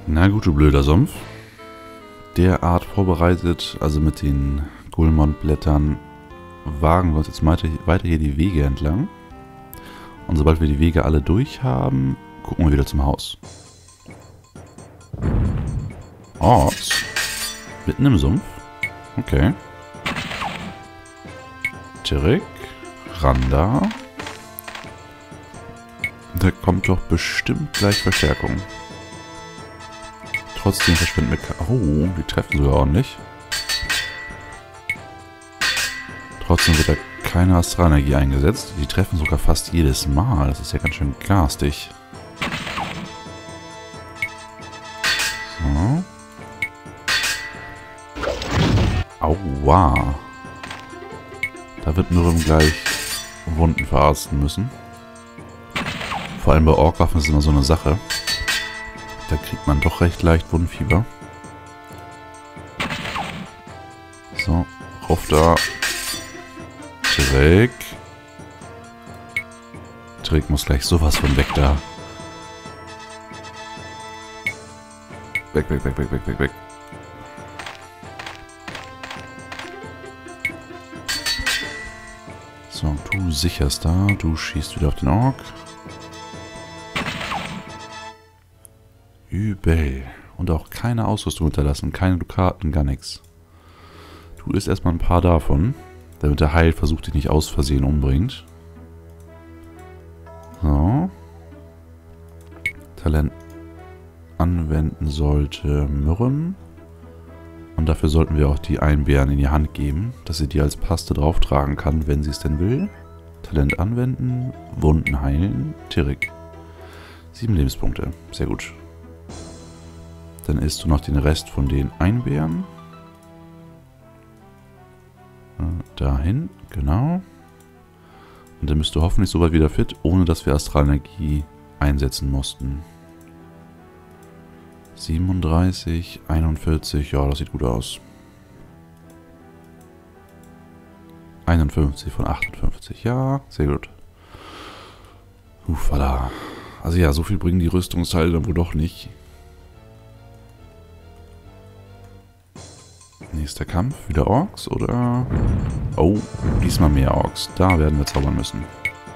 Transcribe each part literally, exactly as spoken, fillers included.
Na gut, du blöder Sumpf. Derart vorbereitet, also mit den Gulmond-Blättern, wagen wir uns jetzt weiter hier die Wege entlang. Und sobald wir die Wege alle durch haben, gucken wir wieder zum Haus. Orks. Mitten im Sumpf. Okay. Tirik. Randa. Da kommt doch bestimmt gleich Verstärkung. Trotzdem verschwinden wir... Oh, die treffen sogar ordentlich. Trotzdem wird da keine Astralenergie eingesetzt. Die treffen sogar fast jedes Mal. Das ist ja ganz schön garstig. So. Aua. Da wird Miriam gleich Wunden verarzten müssen. Vor allem bei Orkwaffen ist es immer so eine Sache. Da kriegt man doch recht leicht Wundfieber. So, rauf da. Tirik. Tirik muss gleich sowas von weg da. Weg, weg, weg, weg, weg, weg, weg. So, du sicherst da. Du schießt wieder auf den Ork. Übel. Und auch keine Ausrüstung hinterlassen. Keine Dukaten, gar nichts. Du isst erstmal ein paar davon. Damit der Heil versucht, dich nicht aus Versehen umbringt. So. Talent anwenden sollte Miriam. Und dafür sollten wir auch die Einbeeren in die Hand geben, dass sie die als Paste drauf tragen kann, wenn sie es denn will. Talent anwenden, Wunden heilen, Tirik. Sieben Lebenspunkte, sehr gut. Dann isst du noch den Rest von den Einbeeren. Dahin, genau. Und dann bist du hoffentlich soweit wieder fit, ohne dass wir Astralenergie einsetzen mussten. siebenunddreißig, einundvierzig, ja, das sieht gut aus. einundfünfzig von achtundfünfzig, ja, sehr gut. Uffala. Also ja, so viel bringen die Rüstungsteile dann wohl doch nicht. Nächster Kampf, wieder Orks, oder? Oh, diesmal mehr Orks. Da werden wir zaubern müssen.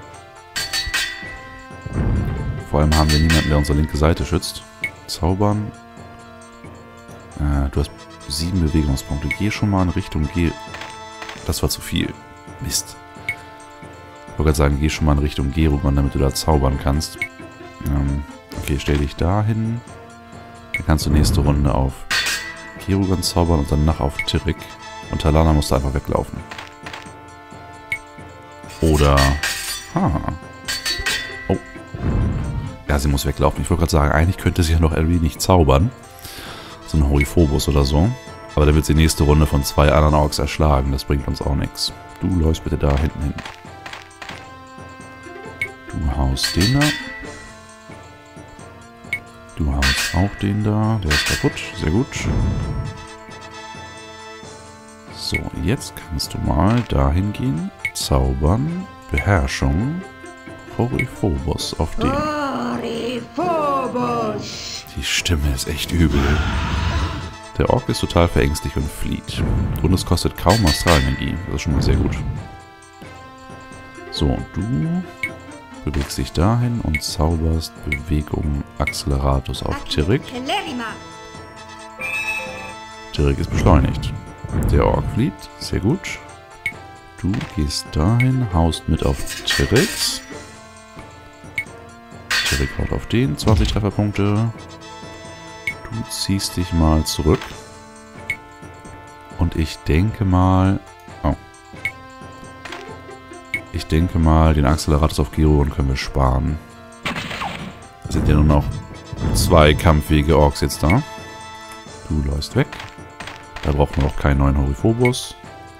Vor allem haben wir niemanden, der unsere linke Seite schützt. Zaubern. Äh, du hast sieben Bewegungspunkte. Geh schon mal in Richtung... Geh. Das war zu viel. Mist. Ich wollte gerade sagen, geh schon mal in Richtung Gerugon, damit du da zaubern kannst. Ähm, okay, stell dich da hin. Dann kannst du nächste Runde auf Gerugon zaubern und danach auf Tirik. Und Talana musst du einfach weglaufen. Oder... Ah. Oh. Ja, sie muss weglaufen. Ich wollte gerade sagen, eigentlich könnte sie ja noch irgendwie nicht zaubern. So ein Horiphobos oder so. Aber dann wird sie nächste Runde von zwei anderen Orks erschlagen. Das bringt uns auch nichts. Du läufst bitte da hinten hin. Du haust den da. Du haust auch den da. Der ist kaputt. Sehr gut. So, jetzt kannst du mal dahin gehen. Zaubern. Beherrschung. Horiphobos auf den. Horiphobos! Die Stimme ist echt übel. Der Ork ist total verängstigt und flieht. Und es kostet kaum Astralenergie. Das ist schon mal sehr gut. So, du bewegst dich dahin und zauberst Bewegung Acceleratus auf Tirik. Tirik ist beschleunigt. Der Ork flieht. Sehr gut. Du gehst dahin, haust mit auf Tirix. Tirik haut auf den. zwanzig Trefferpunkte. Du ziehst dich mal zurück. Und ich denke mal... Oh. Ich denke mal, den Acceleratus auf Gerugon können wir sparen. Es sind ja nur noch zwei kampfähige Orks jetzt da. Du läufst weg. Da braucht man auch keinen neuen Horiphobos.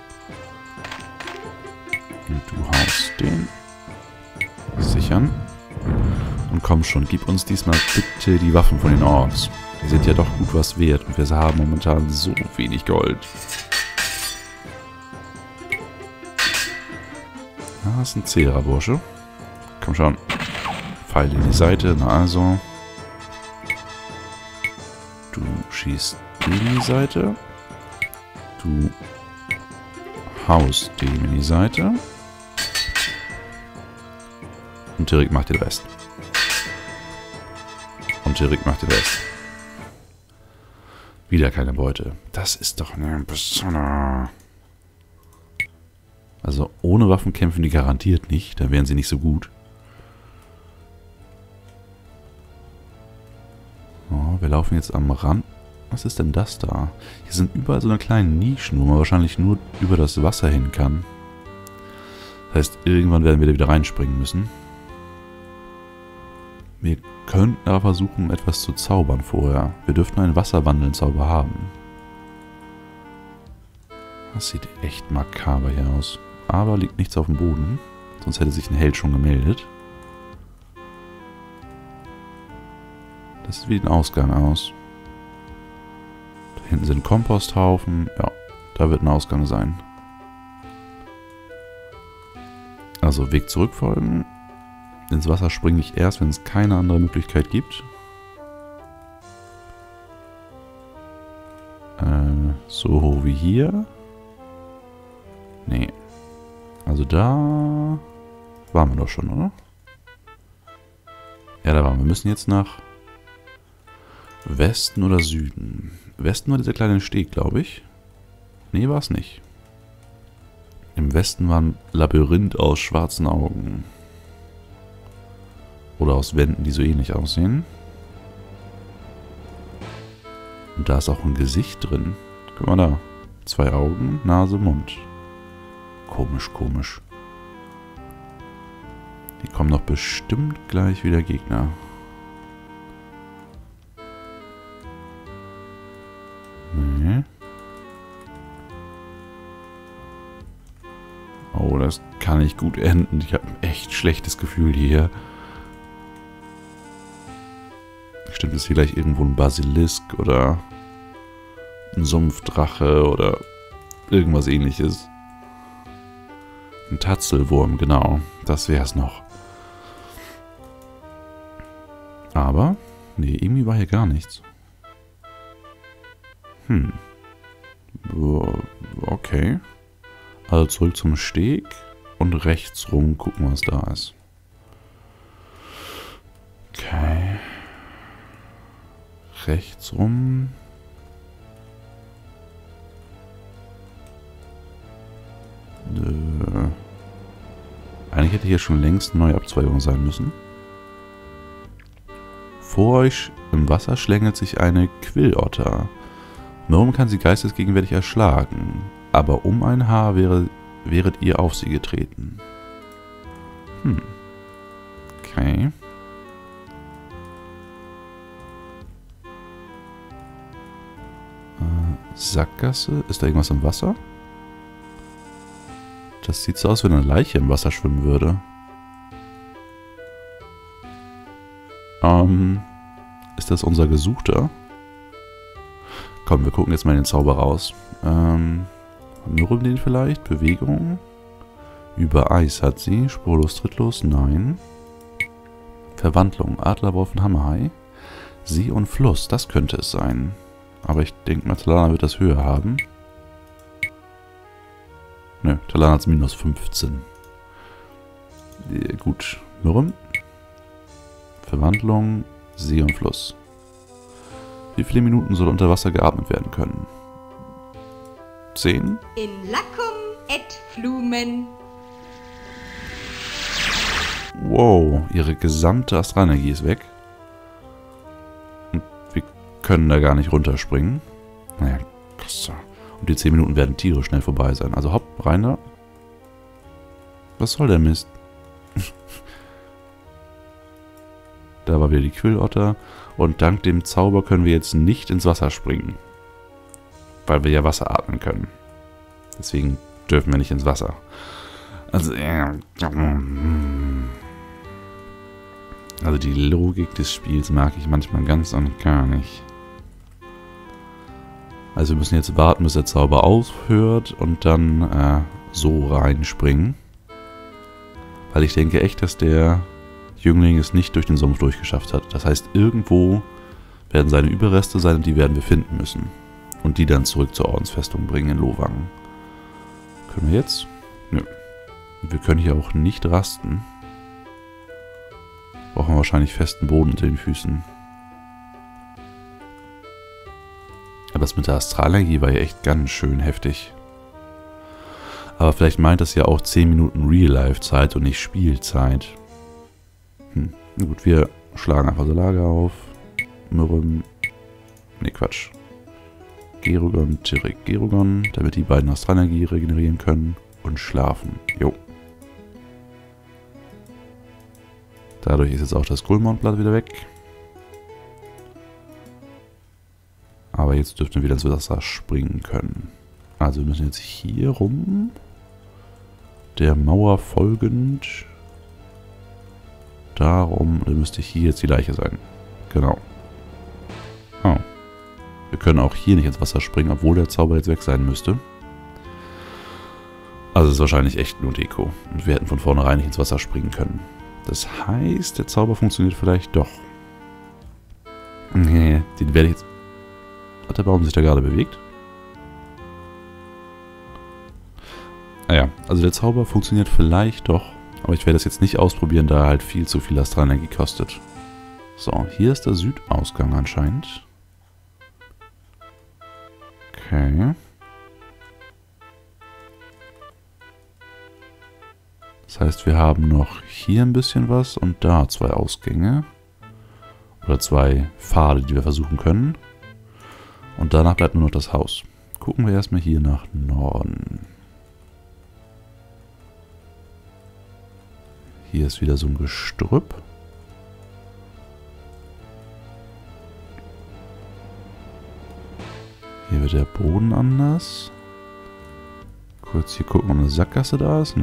Und du haust den. Sichern. Und komm schon, gib uns diesmal bitte die Waffen von den Orks. Die sind ja doch gut was wert und wir haben momentan so wenig Gold. Ah, das ist ein zäherer Bursche. Komm schon. Pfeil in die Seite, na also. schießt den in die Seite. Du haust den in die Seite. Und Tirik macht den Rest. Und Tirik macht den Rest. Wieder keine Beute. Das ist doch eine Persona. Also ohne Waffen kämpfen die garantiert nicht. Da wären sie nicht so gut. Oh, wir laufen jetzt am Rand. Was ist denn das da? Hier sind überall so eine kleine Nischen, wo man wahrscheinlich nur über das Wasser hin kann. Das heißt, irgendwann werden wir da wieder reinspringen müssen. Wir könnten aber versuchen, etwas zu zaubern vorher. Wir dürften einen Wasserwandeln-Zauber haben. Das sieht echt makaber hier aus. Aber liegt nichts auf dem Boden. Sonst hätte sich ein Held schon gemeldet. Das sieht wie ein Ausgang aus. Da hinten sind Komposthaufen. Ja, da wird ein Ausgang sein. Also Weg zurückfolgen. Ins Wasser springe ich erst, wenn es keine andere Möglichkeit gibt. Äh, so hoch wie hier. Nee. Also da waren wir doch schon, oder? Ja, da waren wir. Wir müssen jetzt nach Westen oder Süden. Westen war dieser kleine Steg, glaube ich. Nee, war es nicht. Im Westen war ein Labyrinth aus schwarzen Augen. Oder aus Wänden, die so ähnlich aussehen. Und da ist auch ein Gesicht drin. Guck mal da. Zwei Augen, Nase, Mund. Komisch, komisch. Hier kommen doch bestimmt gleich wieder Gegner. Nee. Oh, das kann nicht gut enden. Ich habe ein echt schlechtes Gefühl hier. Bestimmt ist hier gleich irgendwo ein Basilisk oder ein Sumpfdrache oder irgendwas ähnliches. Ein Tatzelwurm, genau. Das wäre es noch. Aber, nee, irgendwie war hier gar nichts. Hm. Okay. Also zurück zum Steg und rechts rum gucken, was da ist. Okay. Rechts rum. Äh. Eigentlich hätte hier schon längst eine neue Abzweigung sein müssen. Vor euch im Wasser schlängelt sich eine Quillotter. Warum kann sie geistesgegenwärtig erschlagen? Aber um ein Haar wäre, wäret ihr auf sie getreten. Hm. Okay. Sackgasse? Ist da irgendwas im Wasser? Das sieht so aus, wenn eine Leiche im Wasser schwimmen würde. Ähm, ist das unser Gesuchter? Komm, wir gucken jetzt mal in den Zauber raus. Ähm, nur um den vielleicht? Bewegung? Über Eis hat sie. Spurlos, trittlos? Nein. Verwandlung. Adlerwolf und Hammerhai. See und Fluss, das könnte es sein. Aber ich denke mal, Talana wird das höher haben. Nö, Talana hat es minus fünfzehn. Äh, gut. Warum? Verwandlung, See und Fluss. Wie viele Minuten soll unter Wasser geatmet werden können? Zehn? In lacum et flumen. Wow, ihre gesamte Astralenergie ist weg. Und wir können da gar nicht runterspringen. Naja, krass. Und die zehn Minuten werden tierisch schnell vorbei sein. Also hopp, rein da. Was soll der Mist? Da war wieder die Quillotter. Und dank dem Zauber können wir jetzt nicht ins Wasser springen. Weil wir ja Wasser atmen können. Deswegen dürfen wir nicht ins Wasser. Also, also die Logik des Spiels mag ich manchmal ganz und gar nicht. Also wir müssen jetzt warten, bis der Zauber aufhört und dann äh, so reinspringen. Weil ich denke echt, dass der Jüngling es nicht durch den Sumpf durchgeschafft hat. Das heißt, irgendwo werden seine Überreste sein und die werden wir finden müssen. Und die dann zurück zur Ordensfestung bringen in Lohwangen. Können wir jetzt? Nö. Wir können hier auch nicht rasten. Brauchen wir wahrscheinlich festen Boden unter den Füßen. Aber das mit der Astralenergie war ja echt ganz schön heftig. Aber vielleicht meint das ja auch zehn Minuten Real-Life-Zeit und nicht Spielzeit. Hm. Na gut, wir schlagen einfach so Lager auf. Myrrem. Ne, Quatsch. Gerugon, Tirik, Gerugon, damit die beiden Astralenergie regenerieren können und schlafen. Jo. Dadurch ist jetzt auch das Gulmont-Blatt wieder weg. Aber jetzt dürften wir wieder ins Wasser springen können. Also wir müssen jetzt hier rum, der Mauer folgend, darum, da müsste hier jetzt die Leiche sein. Genau. Oh. Wir können auch hier nicht ins Wasser springen, obwohl der Zauber jetzt weg sein müsste. Also es ist wahrscheinlich echt nur Deko. Und wir hätten von vornherein nicht ins Wasser springen können. Das heißt, der Zauber funktioniert vielleicht doch. Nee, den werde ich jetzt... Hat der Baum sich da gerade bewegt? Naja, also der Zauber funktioniert vielleicht doch. Aber ich werde das jetzt nicht ausprobieren, da er halt viel zu viel Astralenergie kostet. So, hier ist der Südausgang anscheinend. Okay. Das heißt, wir haben noch hier ein bisschen was und da zwei Ausgänge. Oder zwei Pfade, die wir versuchen können. Und danach bleibt nur noch das Haus. Gucken wir erstmal hier nach Norden. Hier ist wieder so ein Gestrüpp. Hier wird der Boden anders. Kurz hier gucken, ob eine Sackgasse da ist. Nö.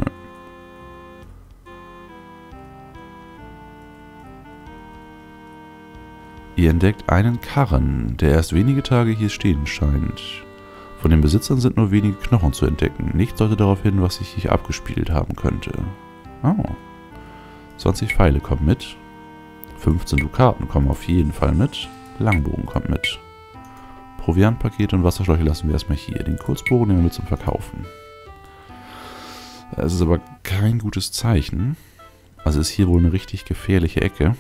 Ihr entdeckt einen Karren, der erst wenige Tage hier stehen scheint. Von den Besitzern sind nur wenige Knochen zu entdecken. Nichts deutet darauf hin, was sich hier abgespielt haben könnte. Oh. zwanzig Pfeile kommen mit. fünfzehn Dukaten kommen auf jeden Fall mit. Langbogen kommt mit. Proviantpakete und Wasserschläuche lassen wir erstmal hier. Den Kurzbogen nehmen wir mit zum Verkaufen. Es ist aber kein gutes Zeichen. Also ist hier wohl eine richtig gefährliche Ecke.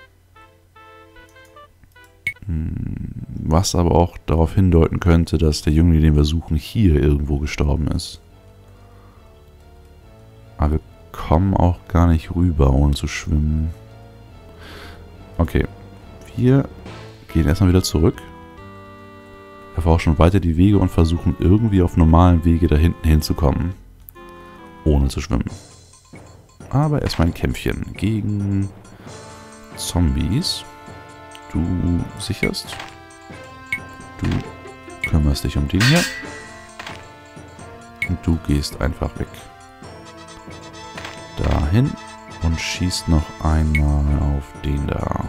Was aber auch darauf hindeuten könnte, dass der Jüngling, den wir suchen, hier irgendwo gestorben ist. Aber wir kommen auch gar nicht rüber, ohne zu schwimmen. Okay. Wir gehen erstmal wieder zurück. Erforschen weiter die Wege und versuchen irgendwie auf normalen Wege da hinten hinzukommen. Ohne zu schwimmen. Aber erstmal ein Kämpfchen gegen Zombies. Du sicherst. Du kümmerst dich um den hier. Und du gehst einfach weg. Dahin. Und schießt noch einmal auf den da.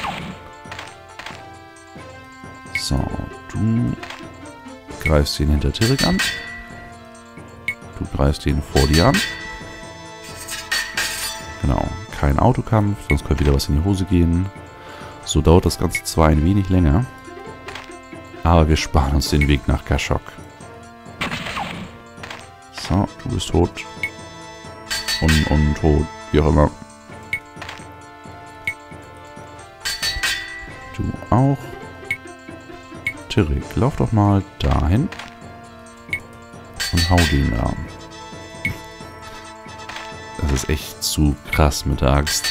So, du greifst den hinter Tirik an. Du greifst den vor dir an. Genau, kein Autokampf, sonst könnte wieder was in die Hose gehen. So dauert das Ganze zwar ein wenig länger, aber wir sparen uns den Weg nach Kashok. So, du bist tot. Und, und tot, wie auch immer. Du auch. Tirik, lauf doch mal dahin. Und hau den da. Das ist echt zu krass mit der Axt.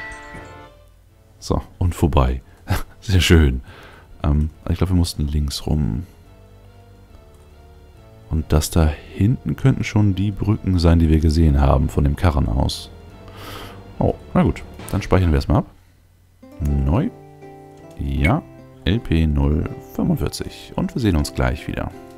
So, und vorbei. Sehr schön. Ähm, ich glaube, wir mussten links rum. Und das da hinten könnten schon die Brücken sein, die wir gesehen haben, von dem Karren aus. Oh, na gut. Dann speichern wir erstmal ab. Neu. Ja. L P null fünfundvierzig. Und wir sehen uns gleich wieder.